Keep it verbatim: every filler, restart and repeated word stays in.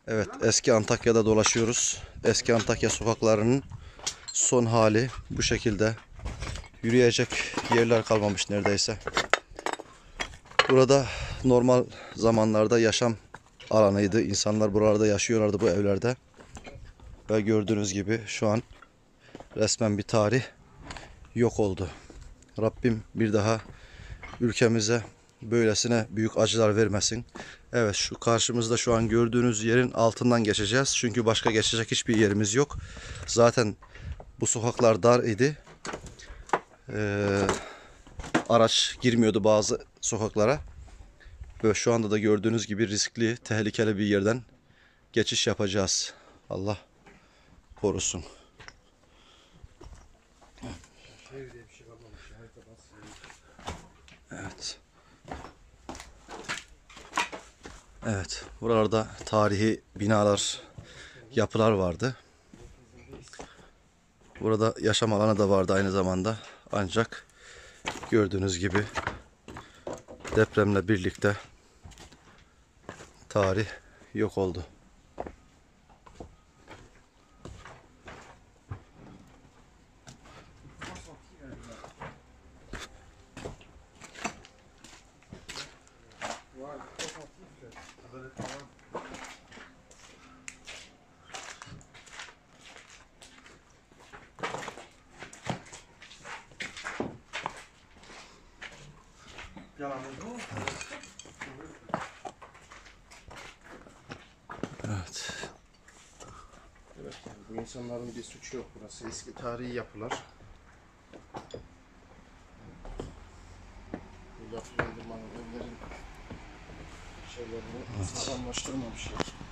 Evet, eski Antakya'da dolaşıyoruz. Eski Antakya sokaklarının son hali bu şekilde. Yürüyecek yerler kalmamış neredeyse. Burada normal zamanlarda yaşam alanıydı. İnsanlar buralarda yaşıyorlardı, bu evlerde. Ve gördüğünüz gibi şu an resmen bir tarih yok oldu. Rabbim bir daha ülkemize böylesine büyük acılar vermesin. Evet, şu karşımızda şu an gördüğünüz yerin altından geçeceğiz. Çünkü başka geçecek hiçbir yerimiz yok. Zaten bu sokaklar dar idi. Ee, araç girmiyordu bazı sokaklara. Ve şu anda da gördüğünüz gibi riskli, tehlikeli bir yerden geçiş yapacağız. Allah korusun. Evet. Evet, buralarda tarihi binalar, yapılar vardı. Burada yaşam alanı da vardı aynı zamanda. Ancak gördüğünüz gibi depremle birlikte tarih yok oldu. Evet. Evet, bu insanların bir suçu yok burası. Eski tarihi yapılar. Bu yapılandırmanın evlerin şeylerini sağlamlaştırmamışlar.